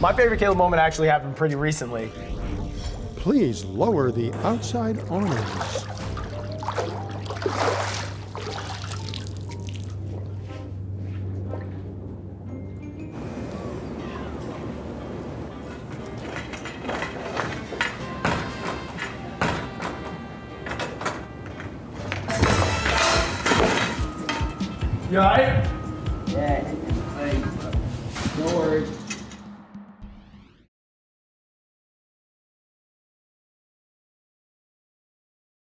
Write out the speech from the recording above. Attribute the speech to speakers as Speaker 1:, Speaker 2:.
Speaker 1: My favorite Caleb moment actually happened pretty recently.
Speaker 2: Please lower the outside awnings.
Speaker 1: You alright?
Speaker 3: Yeah, no worries.